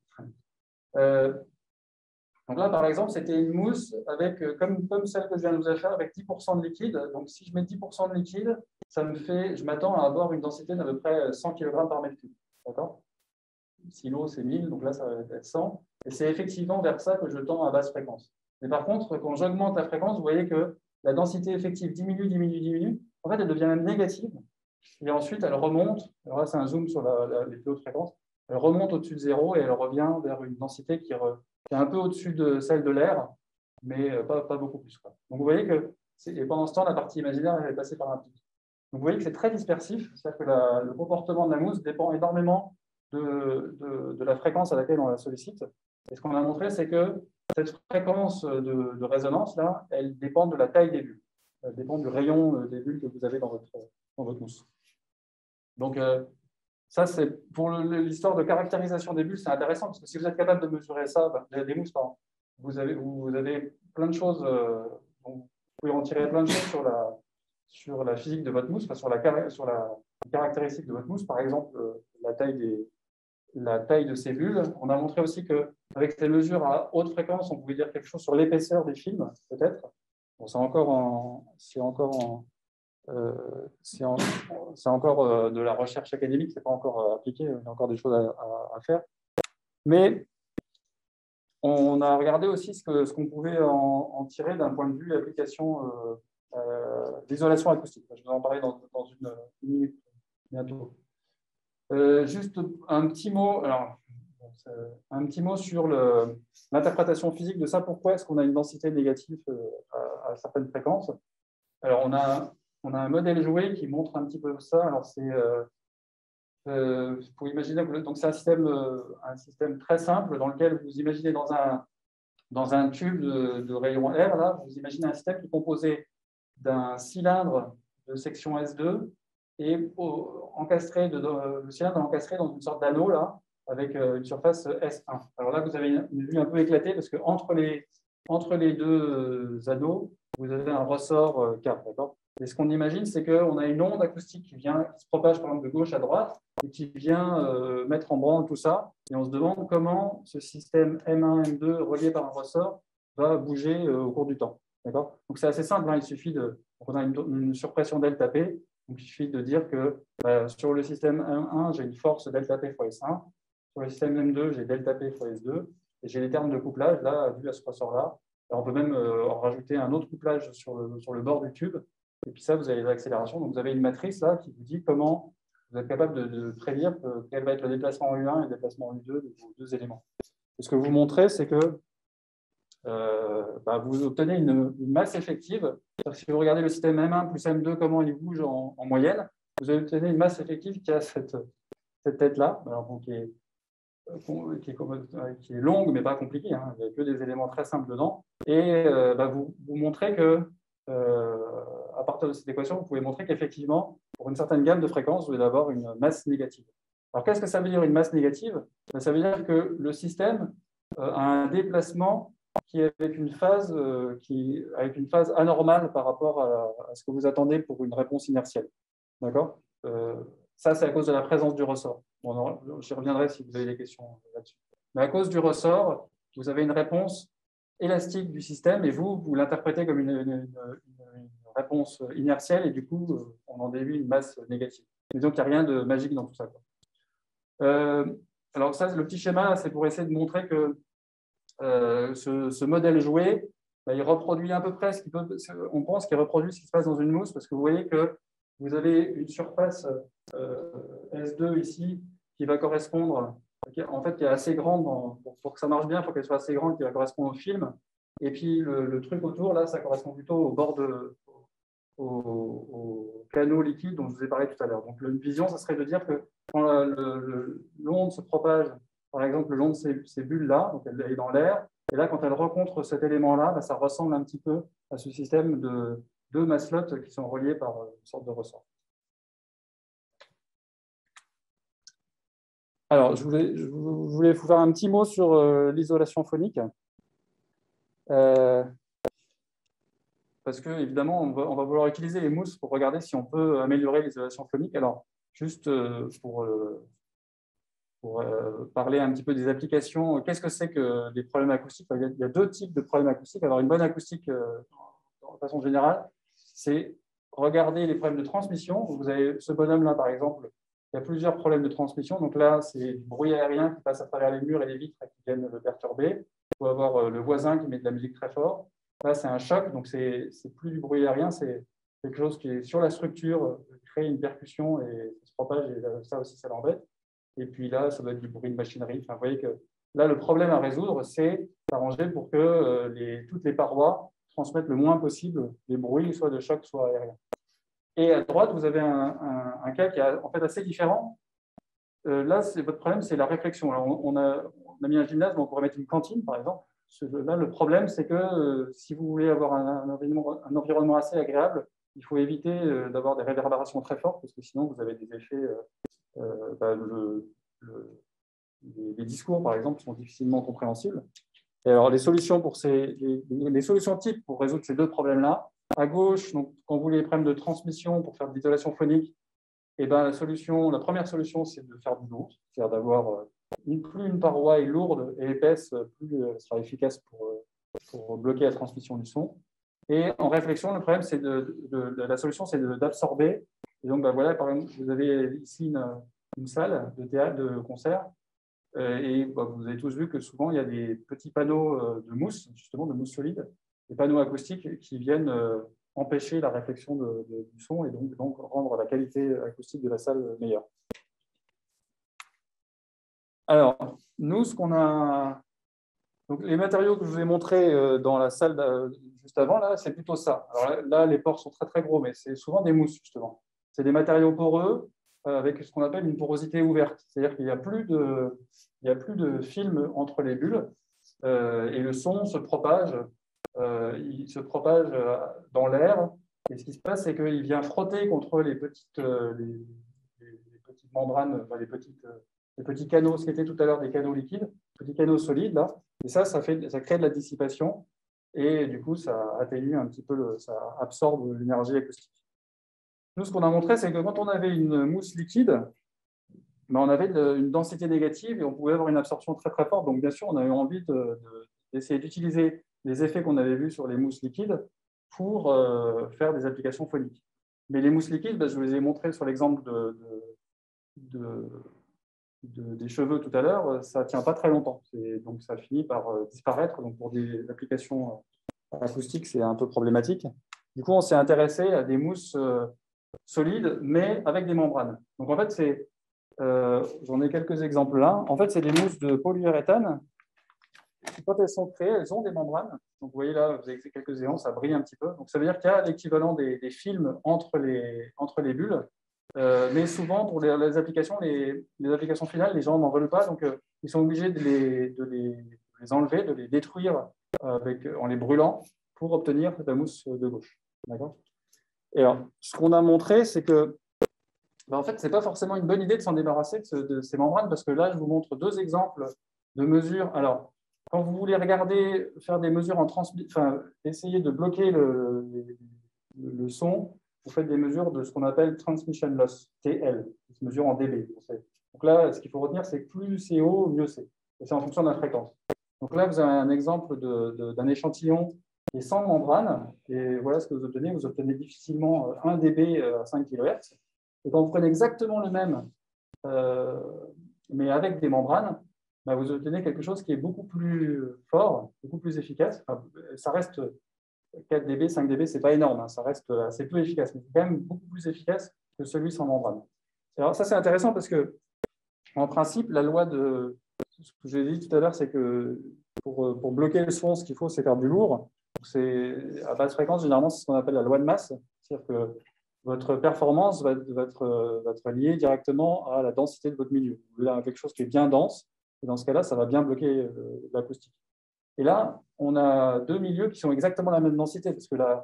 Euh, donc là, par exemple, c'était une mousse avec, comme, comme celle que je viens de vous faire, avec dix pour cent de liquide. Donc, si je mets dix pour cent de liquide, ça me fait, je m'attends à avoir une densité d'à peu près cent kilogrammes par mètre cube. D'accord ? Si l'eau, c'est mille, donc là, ça va être cent. Et c'est effectivement vers ça que je tends à basse fréquence. Mais par contre, quand j'augmente la fréquence, vous voyez que la densité effective diminue, diminue, diminue. En fait, elle devient même négative. Et ensuite, elle remonte. Alors là, c'est un zoom sur la, la, les plus hautes fréquences. Elle remonte au-dessus de zéro et elle revient vers une densité qui, re, qui est un peu au-dessus de celle de l'air, mais pas, pas beaucoup plus, quoi. Donc, vous voyez que, et pendant ce temps, la partie imaginaire, elle est passée par un pic. Donc, vous voyez que c'est très dispersif. C'est-à-dire que la, le comportement de la mousse dépend énormément de, de, de la fréquence à laquelle on la sollicite. Et ce qu'on a montré, c'est que cette fréquence de, de résonance, là, elle dépend de la taille des bulles. Elle dépend du rayon des bulles que vous avez dans votre, dans votre mousse. Donc, euh, ça, c'est pour l'histoire de caractérisation des bulles, c'est intéressant parce que si vous êtes capable de mesurer ça, ben, des mousses, pardon, vous avez, vous avez plein de choses, euh, vous pouvez en tirer plein de choses sur la, sur la physique de votre mousse, enfin, sur, la, sur la caractéristique de votre mousse, par exemple, euh, la, taille des, la taille de ces bulles. On a montré aussi qu'avec ces mesures à haute fréquence, on pouvait dire quelque chose sur l'épaisseur des films, peut-être. Bon, c'est encore en. C'est encore en Euh, c'est en, encore euh, de la recherche académique, c'est pas encore euh, appliqué, il y a encore des choses à, à, à faire. Mais on a regardé aussi ce qu'on ce qu'on pouvait en, en tirer d'un point de vue application euh, euh, d'isolation acoustique. Je vais en parler dans, dans une, une minute bientôt. Euh, juste un petit mot, alors, un petit mot sur l'interprétation physique de ça. Pourquoi est-ce qu'on a une densité négative à, à certaines fréquences? Alors, on a On a un modèle joué qui montre un petit peu ça. Alors, c'est euh, Euh, vous pouvez imaginer, donc c'est un système, euh, un système très simple dans lequel vous imaginez dans un, dans un tube de, de rayon R, là, vous imaginez un système qui est composé d'un cylindre de section S deux et au, encastré de, de, le cylindre est encastré dans une sorte d'anneau là, avec une surface S un. Alors là, vous avez une, une vue un peu éclatée parce que entre les, entre les deux anneaux, vous avez un ressort K, d'accord? Et ce qu'on imagine, c'est qu'on a une onde acoustique qui vient, qui se propage par exemple de gauche à droite et qui vient euh, mettre en branle tout ça. Et on se demande comment ce système M un, M deux relié par un ressort va bouger euh, au cours du temps. D'accord? Donc c'est assez simple, hein, il suffit de. On a une, une surpression delta P, donc il suffit de dire que euh, sur le système M un, j'ai une force delta P fois S un, sur le système M deux, j'ai delta P fois S deux, et j'ai les termes de couplage, là, vu à ce ressort-là. On peut même euh, en rajouter un autre couplage sur le, sur le bord du tube, et puis ça, vous avez l'accélération. Donc vous avez une matrice là qui vous dit comment vous êtes capable de, de prédire quel va être le déplacement en U un et le déplacement en U deux de vos deux éléments. Et ce que vous montrez, c'est que Euh, bah, vous obtenez une, une masse effective. Si vous regardez le système M un plus M deux, comment il bouge en, en moyenne, vous obtenez une masse effective qui a cette, cette tête-là, qui est, qui, est, qui est longue mais pas compliquée, hein. Il n'y a que des éléments très simples dedans. Et euh, bah, vous, vous montrez que, euh, à partir de cette équation, vous pouvez montrer qu'effectivement, pour une certaine gamme de fréquences, vous allez avoir une masse négative. Alors, qu'est-ce que ça veut dire une masse négative? Ça veut dire que le système euh, a un déplacement qui est avec une phase, euh, qui, avec une phase anormale par rapport à, à ce que vous attendez pour une réponse inertielle. D'accord? euh, Ça, c'est à cause de la présence du ressort. Bon, j'y reviendrai si vous avez des questions là-dessus. Mais à cause du ressort, vous avez une réponse élastique du système et vous, vous l'interprétez comme une, une, une, une réponse inertielle et du coup, on en déduit une masse négative. Et donc, il n'y a rien de magique dans tout ça, quoi. Euh, alors ça, le petit schéma, c'est pour essayer de montrer que Euh, ce, ce modèle joué, bah, il reproduit à peu près ce qu'il peut, on pense qu'il reproduit ce qui se passe dans une mousse, parce que vous voyez que vous avez une surface euh, S deux ici qui va correspondre, qui, en fait, qui est assez grande. Dans, pour, pour que ça marche bien, il faut qu'elle soit assez grande, qui va correspondre au film. Et puis le, le truc autour, là, ça correspond plutôt au bord de, au, au canaux liquides dont je vous ai parlé tout à l'heure. Donc, une vision, ça serait de dire que quand l'onde se propage, par exemple, le long de ces, ces bulles-là, donc elle est dans l'air, et là, quand elle rencontre cet élément-là, bah, ça ressemble un petit peu à ce système de deux maslottes qui sont reliées par une sorte de ressort. Alors, je voulais, je voulais vous faire un petit mot sur euh, l'isolation phonique. Euh, parce que, évidemment, on va, on va vouloir utiliser les mousses pour regarder si on peut améliorer l'isolation phonique. Alors, juste euh, pour... Euh, pour euh, parler un petit peu des applications. Qu'est-ce que c'est que des problèmes acoustiques? Il y, a, il y a deux types de problèmes acoustiques. Alors, une bonne acoustique, euh, de façon générale, c'est regarder les problèmes de transmission. Vous avez ce bonhomme-là, par exemple, il y a plusieurs problèmes de transmission. Donc là, c'est du bruit aérien qui passe à travers les murs et les vitres et qui viennent le perturber. Il faut avoir euh, le voisin qui met de la musique très fort. Là, c'est un choc, donc c'est plus du bruit aérien, c'est quelque chose qui est sur la structure, crée une percussion et ça se propage, et ça aussi, ça l'embête. Et puis là, ça doit être du bruit de machinerie. Enfin, vous voyez que là, le problème à résoudre, c'est d'arranger pour que euh, les, toutes les parois transmettent le moins possible les bruits, soit de choc, soit aérien. Et à droite, vous avez un, un, un cas qui est en fait assez différent. Euh, là, votre problème, c'est la réflexion. Alors, on, on, a, on a mis un gymnase, mais on pourrait mettre une cantine, par exemple. Là, le problème, c'est que euh, si vous voulez avoir un, un, environnement, un environnement assez agréable, il faut éviter euh, d'avoir des réverbérations très fortes, parce que sinon, vous avez des effets... Euh, Euh, bah, le, le, les, les discours, par exemple, sont difficilement compréhensibles. Et alors, les solutions, pour ces, les, les solutions types pour résoudre ces deux problèmes-là, à gauche, donc, quand vous voulez les problèmes de transmission pour faire de l'isolation phonique, et ben, la, solution, la première solution, c'est de faire du lourd, c'est-à-dire d'avoir une, plus une paroi est lourde et épaisse, plus elle sera efficace pour, pour bloquer la transmission du son. Et en réflexion, le problème, c'est de, de, de, la solution, c'est d'absorber. Et donc, ben voilà, par exemple, vous avez ici une, une salle de théâtre, de concert, euh, et ben, vous avez tous vu que souvent, il y a des petits panneaux de mousse, justement, de mousse solide, des panneaux acoustiques qui viennent euh, empêcher la réflexion de, de, du son et donc, donc rendre la qualité acoustique de la salle meilleure. Alors, nous, ce qu'on a... Donc, les matériaux que je vous ai montrés dans la salle juste avant, là, c'est plutôt ça. Alors là, là, les ports sont très, très gros, mais c'est souvent des mousses, justement. C'est des matériaux poreux avec ce qu'on appelle une porosité ouverte. C'est-à-dire qu'il n'y a plus de, il y a plus de film entre les bulles euh, et le son se propage, euh, il se propage dans l'air. Et ce qui se passe, c'est qu'il vient frotter contre les petites, euh, les, les, les petites membranes, enfin les, petites, euh, les petits canaux, ce qui était tout à l'heure des canaux liquides, petits canaux solides, là. Et ça, ça, fait, ça crée de la dissipation. Et du coup, ça atténue un petit peu, le, ça absorbe l'énergie acoustique. Nous, ce qu'on a montré, c'est que quand on avait une mousse liquide, ben, on avait de, une densité négative et on pouvait avoir une absorption très très forte. Donc, bien sûr, on a eu envie de, de, d'essayer d'utiliser les effets qu'on avait vus sur les mousses liquides pour euh, faire des applications phoniques. Mais les mousses liquides, ben, je vous les ai montrées sur l'exemple de, de, de, de, des cheveux tout à l'heure, ça ne tient pas très longtemps. Donc, ça finit par disparaître. Donc, pour des applications acoustiques, c'est un peu problématique. Du coup, on s'est intéressé à des mousses euh, solides, mais avec des membranes. Donc, en fait, c'est, euh, j'en ai quelques exemples là. En fait, c'est des mousses de polyuréthane. Quand elles sont créées, elles ont des membranes. Donc, vous voyez là, vous avez fait quelques éons, ça brille un petit peu. Donc, ça veut dire qu'il y a l'équivalent des, des films entre les, entre les bulles. Euh, mais souvent, pour les, les applications, les, les applications finales, les gens n'en veulent pas. Donc, euh, ils sont obligés de les, de les, de les enlever, de les détruire avec, en les brûlant pour obtenir la mousse de gauche. D'accord ? Et alors, ce qu'on a montré, c'est que, ben, en fait, ce n'est pas forcément une bonne idée de s'en débarrasser de, ce, de ces membranes, parce que là, je vous montre deux exemples de mesures. Alors, quand vous voulez regarder, faire des mesures en transmission, enfin, essayer de bloquer le, le, le son, vous faites des mesures de ce qu'on appelle transmission loss, T L, qui se mesure en dB. Donc là, ce qu'il faut retenir, c'est que plus c'est haut, mieux c'est. Et c'est en fonction de la fréquence. Donc là, vous avez un exemple de, de, d'un échantillon qui est sans membrane. Et voilà ce que vous obtenez. Vous obtenez difficilement un dB à cinq kilohertz. Et quand vous prenez exactement le même, euh, mais avec des membranes, bah, vous obtenez quelque chose qui est beaucoup plus fort, beaucoup plus efficace. Enfin, ça reste quatre dB, cinq dB, ce n'est pas énorme, hein, ça reste assez peu efficace, mais c'est quand même beaucoup plus efficace que celui sans membrane. Alors ça, c'est intéressant parce que, en principe, la loi de ce que j'ai dit tout à l'heure, c'est que pour, pour bloquer le son, ce qu'il faut, c'est faire du lourd. C'est, à basse fréquence, généralement, c'est ce qu'on appelle la loi de masse. C'est-à-dire que votre performance va, va, être, va être liée directement à la densité de votre milieu. Vous voulez quelque chose qui est bien dense, et dans ce cas-là, ça va bien bloquer l'acoustique. Et là, on a deux milieux qui sont exactement la même densité, parce que la,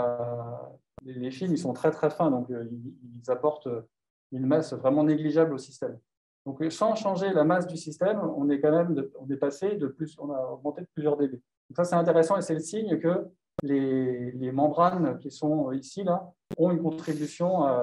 la, les films, ils sont très très fins, donc ils, ils apportent une masse vraiment négligeable au système. Donc, sans changer la masse du système, on est quand même, de, on est passé de plus, on a augmenté de plusieurs dB. Donc ça, c'est intéressant et c'est le signe que les, les membranes qui sont ici là ont une contribution à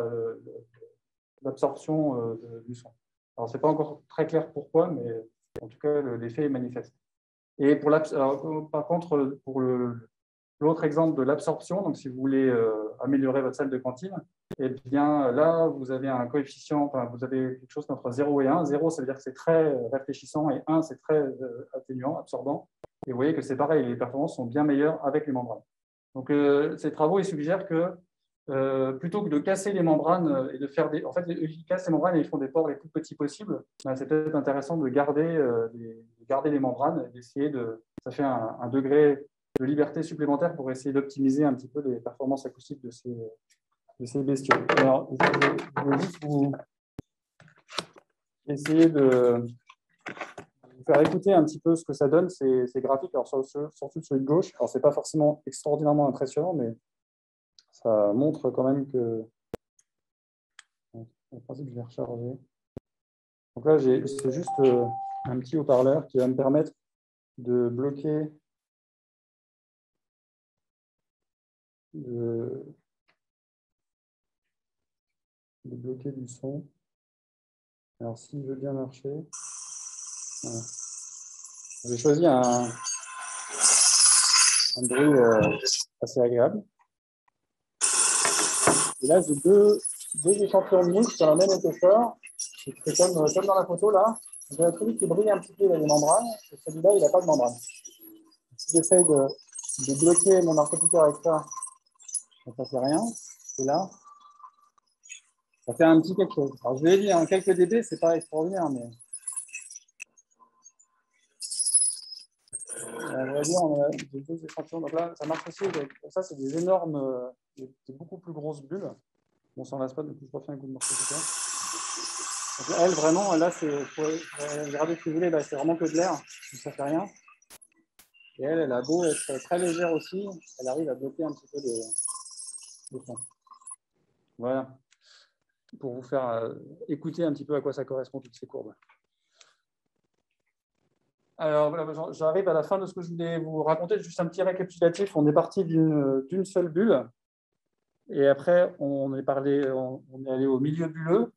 l'absorption du son. Alors, c'est pas encore très clair pourquoi, mais en tout cas, l'effet est manifeste. Et pour alors, par contre, pour le, l'autre exemple de l'absorption, donc si vous voulez euh, améliorer votre salle de cantine, eh bien là, vous avez un coefficient, enfin, vous avez quelque chose entre zéro et un. zéro, ça veut dire que c'est très réfléchissant et un, c'est très euh, atténuant, absorbant. Et vous voyez que c'est pareil, les performances sont bien meilleures avec les membranes. Donc, euh, ces travaux, ils suggèrent que euh, plutôt que de casser les membranes et de faire des... En fait, ils cassent les membranes et ils font des pores les plus petits possibles. Ben, c'est peut-être intéressant de garder, euh, les, de garder les membranes et d'essayer de... Ça fait un, un degré de liberté supplémentaire pour essayer d'optimiser un petit peu les performances acoustiques de ces, de ces bestiaux. Alors, je, je vais juste vous essayer de vous faire écouter un petit peu ce que ça donne, ces, ces graphiques, alors surtout celui de gauche. Alors, ce n'est pas forcément extraordinairement impressionnant, mais ça montre quand même que... En principe, je vais recharger. Donc là, c'est juste un petit haut-parleur qui va me permettre de bloquer de, de bloquer du son. Alors, s'il veut bien marcher, voilà. J'ai choisi un, un bruit euh, assez agréable. Et là, j'ai deux, deux échantillons de mousse sur la même épaisseur. C'est comme, comme dans la photo, là. J'ai un truc qui brille un petit peu, il a des membranes. Et celui-là, il n'a pas de membrane. Si j'essaye de, de bloquer mon arc-écouteur avec ça, ça ne fait rien. Et là, ça fait un petit quelque chose. Alors, je vous l'ai dit, en quelques dB, ce n'est pas extraordinaire, mais... On va dire, on a des deux échantillons. Donc là, ça marche aussi. Avec, ça, c'est des énormes, des beaucoup plus grosses bulles. On s'en lasse pas, du coup, je refais un coup de marque. Donc, elle, vraiment, là, c'est, regardez si vous voulez, là, c'est vraiment que de l'air, donc ça fait rien. Et elle, elle a beau être très légère aussi, elle arrive à bloquer un petit peu les, les sons. Voilà, pour vous faire euh, écouter un petit peu à quoi ça correspond, toutes ces courbes. Alors voilà, j'arrive à la fin de ce que je voulais vous raconter, juste un petit récapitulatif. On est parti d'une seule bulle, et après, on est, parlé, on, on est allé au milieu bulleux,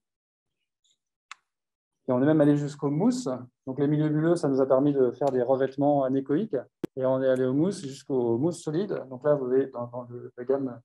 et on est même allé jusqu'au mousse. Donc les milieux bulleux, ça nous a permis de faire des revêtements anéchoïques, et on est allé au mousse jusqu'au mousse solide. Donc là, vous voyez, dans, dans le, la gamme...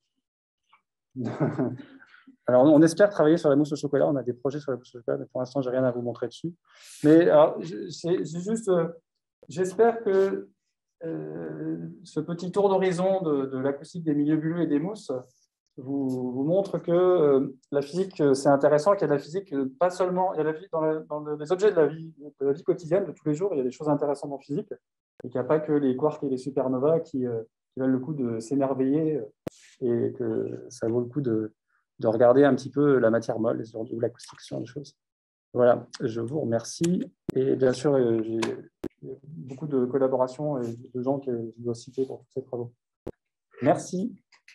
Alors, on espère travailler sur la mousse au chocolat. On a des projets sur la mousse au chocolat, mais pour l'instant, je n'ai rien à vous montrer dessus. Mais c'est juste, euh, j'espère que euh, ce petit tour d'horizon de, de l'acoustique des milieux bulleux et des mousses vous, vous montre que euh, la physique, c'est intéressant, qu'il y a de la physique, pas seulement, il y a la vie, dans, la, dans les objets de la, vie, de la vie quotidienne, de tous les jours, il y a des choses intéressantes en physique, et qu'il n'y a pas que les quarks et les supernovas qui, euh, qui valent le coup de s'émerveiller, et que ça vaut le coup de de regarder un petit peu la matière molle ou l'acoustique, ce genre de choses. Voilà, je vous remercie. Et bien sûr, j'ai beaucoup de collaborations et de gens que je dois citer pour tous ces travaux. Merci.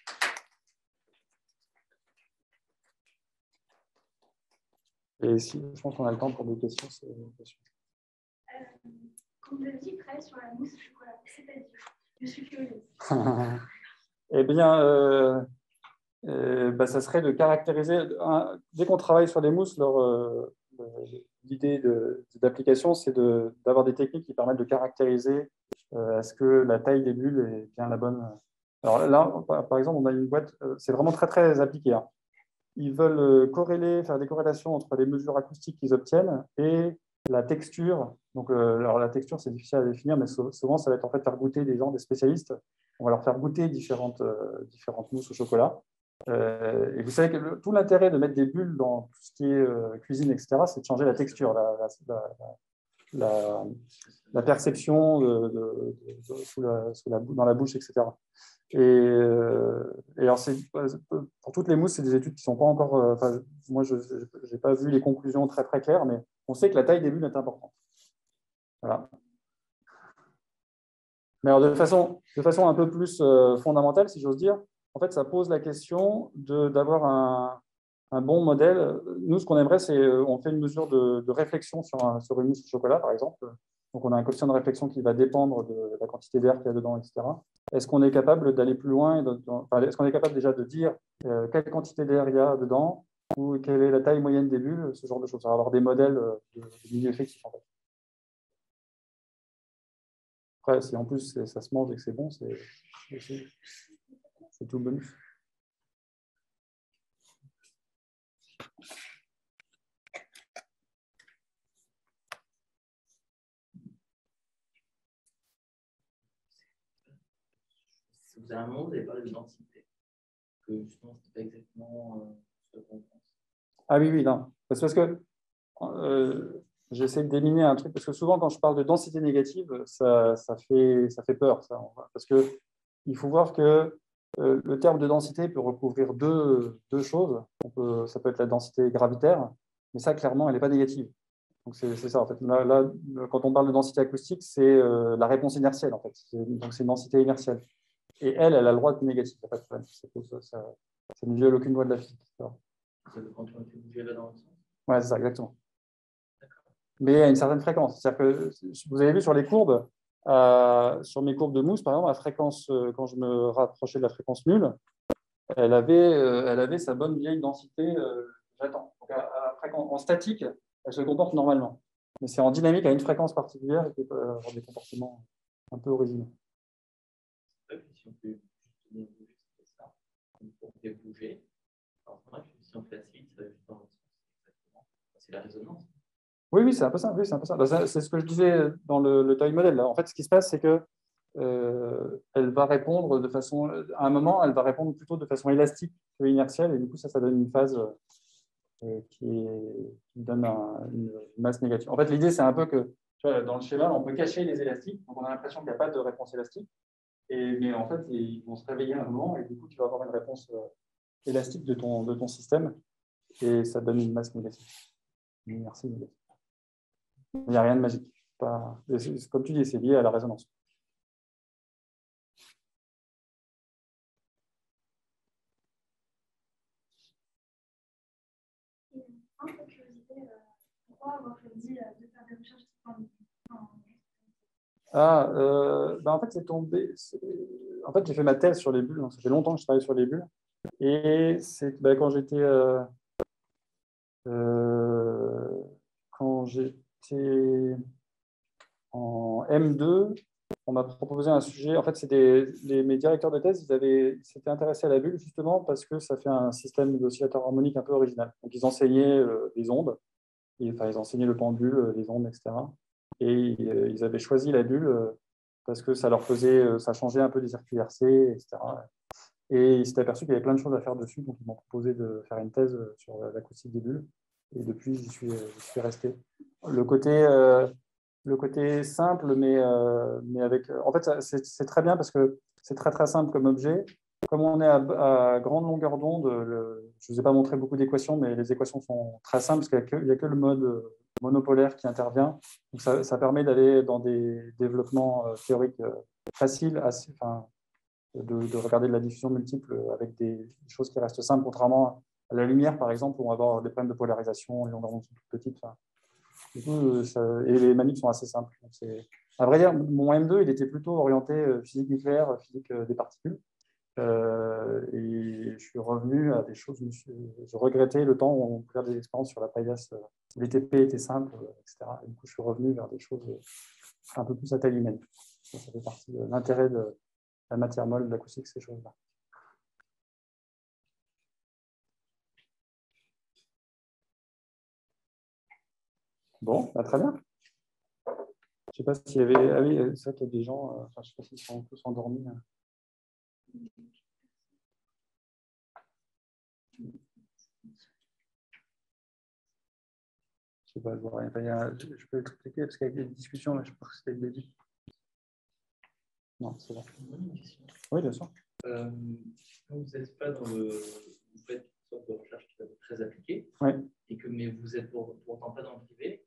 Et si, je pense qu'on a le temps pour des questions. Euh, quand vous avez dit travailler sur la mousse au chocolat, c'est-à-dire, je suis curieuse. Eh bien, euh, Euh, bah, ça serait de caractériser, un, dès qu'on travaille sur les mousses, euh, l'idée d'application, c'est d'avoir de, des techniques qui permettent de caractériser euh, est-ce que la taille des bulles est bien la bonne. Alors là, par exemple, on a une boîte, euh, c'est vraiment très très appliqué. Hein. Ils veulent corréler, faire des corrélations entre les mesures acoustiques qu'ils obtiennent et la texture. Donc, euh, alors la texture, c'est difficile à définir, mais souvent, ça va être en fait faire goûter des gens, des spécialistes. On va leur faire goûter différentes, euh, différentes mousses au chocolat. Euh, et vous savez que le, tout l'intérêt de mettre des bulles dans tout ce qui est euh, cuisine, et cetera, c'est de changer la texture, la, la, la, la, la perception de, de, de, de, sous la, sous la, dans la bouche, et cetera. Et, euh, et alors, pour toutes les mousses, c'est des études qui ne sont pas encore... Euh, enfin, moi, je n'ai pas vu les conclusions très, très claires, mais on sait que la taille des bulles est importante. Voilà. Mais alors, de façon, de façon un peu plus euh, fondamentale, si j'ose dire, en fait, ça pose la question d'avoir un, un bon modèle. Nous, ce qu'on aimerait, c'est on fait une mesure de, de réflexion sur, un, sur une mousse au chocolat, par exemple. Donc, on a un coefficient de réflexion qui va dépendre de la quantité d'air qu'il y a dedans, et cetera. Est-ce qu'on est capable d'aller plus loin? Enfin, est-ce qu'on est capable déjà de dire euh, quelle quantité d'air il y a dedans ou quelle est la taille moyenne des bulles, ce genre de choses. Ça va avoir des modèles de, de milieu effectif, en fait. Après, si en plus ça se mange et que c'est bon, c'est tout le bonus. Vous avez un moment, vous avez parlé de densité, que justement, ce n'est pas exactement ce qu'on pense. Ah oui, oui, non. C'est parce que euh, j'essaie de déminer un truc, parce que souvent, quand je parle de densité négative, ça, ça, fait, ça fait peur. Ça, parce qu'il faut voir que euh, le terme de densité peut recouvrir deux, deux choses. On peut, ça peut être la densité gravitaire, mais ça, clairement, elle n'est pas négative. Donc, c'est ça, en fait. Là, là, quand on parle de densité acoustique, c'est euh, la réponse inertielle, en fait. Donc, c'est une densité inertielle. Et elle, elle a le droit d'être négative. Il n'y a pas de problème. Ça, ça, ça ne viole aucune loi de la physique. Ça veut quand on fait bouger là dans le sens. Oui, c'est ça, exactement. Mais à une certaine fréquence. C'est-à-dire que vous avez vu sur les courbes, euh, sur mes courbes de mousse, par exemple, la fréquence, euh, quand je me rapprochais de la fréquence nulle, elle avait, euh, elle avait sa bonne vieille densité euh, j'attends. Donc, à, à fréquence, en statique, elle se comporte normalement. Mais c'est en dynamique à une fréquence particulière qui peut avoir des comportements un peu originaux. Si on peut juste bouger, c'est ça. On peut bouger. Alors, si on fait la suite, ça va juste dans le sens. Exactement. C'est la résonance. Oui, oui, c'est un peu ça. Oui, c'est un peu ça. C'est ce que je disais dans le, le toy model. Là. En fait, ce qui se passe, c'est que euh, elle va répondre de façon, à un moment, elle va répondre plutôt de façon élastique que inertielle, et du coup, ça, ça donne une phase euh, qui, est, qui donne un, une masse négative. En fait, l'idée, c'est un peu que, tu vois, dans le schéma, on peut cacher les élastiques, donc on a l'impression qu'il n'y a pas de réponse élastique, et, mais en fait, ils vont se réveiller à un moment, et du coup, tu vas avoir une réponse euh, élastique de ton, de ton système. et ça donne une masse négative. Une inertie négative. Il n'y a rien de magique. Pas... Comme tu dis, c'est lié à la résonance. Et un peu de curiosité, euh, pourquoi avoir choisi euh, de faire des recherches en, en... Ah, euh, ben en fait, c'est tombé. En fait, j'ai fait ma thèse sur les bulles, donc ça fait longtemps que je travaille sur les bulles. Et c'est ben, quand j'étais euh, euh, quand j'étais en M deux, on m'a proposé un sujet. En fait, c'était les, mes directeurs de thèse, ils avaient, ils s'étaient intéressés à la bulle justement parce que ça fait un système d'oscillateur harmonique un peu original. Donc, ils enseignaient euh, les ondes, et, enfin, ils enseignaient le pendule, les ondes, et cetera. Et euh, ils avaient choisi la bulle euh, parce que ça leur faisait, euh, ça changeait un peu des circuits R C, et cetera. Et ils s'étaient aperçus qu'il y avait plein de choses à faire dessus, donc ils m'ont proposé de faire une thèse sur l'acoustique des bulles. Et depuis, j'y suis, j'y suis resté. Le côté, euh, le côté simple, mais, euh, mais avec. En fait, c'est très bien parce que c'est très très simple comme objet. Comme on est à, à grande longueur d'onde, le, je ne vous ai pas montré beaucoup d'équations, mais les équations sont très simples parce qu'il n'y a, a que le mode monopolaire qui intervient. Donc ça, ça permet d'aller dans des développements théoriques faciles, assez, enfin, de, de regarder de la diffusion multiple avec des choses qui restent simples, contrairement à la lumière, par exemple, où on va avoir des problèmes de polarisation, les longueurs d'onde sont toutes petites. Enfin, du coup, ça, et les manips sont assez simples. Donc à vrai dire, mon M deux, il était plutôt orienté physique nucléaire, physique des particules. Euh, et je suis revenu à des choses, je, suis, je regrettais le temps où on pouvait faire des expériences sur la paillasse, où les T P étaient simples, et cetera. Et du coup, je suis revenu vers des choses un peu plus à taille humaine. Ça, ça fait partie de l'intérêt de la matière molle, de l'acoustique, ces choses-là. Bon, bah, très bien. Je ne sais pas s'il y avait. Ah oui, c'est vrai qu'il y a des gens, euh, enfin, je ne sais pas s'ils sont tous endormis. Hein. Je sais pas, je vois rien. Il y a, je, je peux expliquer parce qu'avec les discussions, là, je pense que c'était le début. Non, c'est bon. Oui, bien sûr. Euh, quand vous n'êtes pas dans le. Vous faites une sorte de recherche qui va être très appliquée, ouais. et que, mais vous n'êtes pourtant pas dans le privé,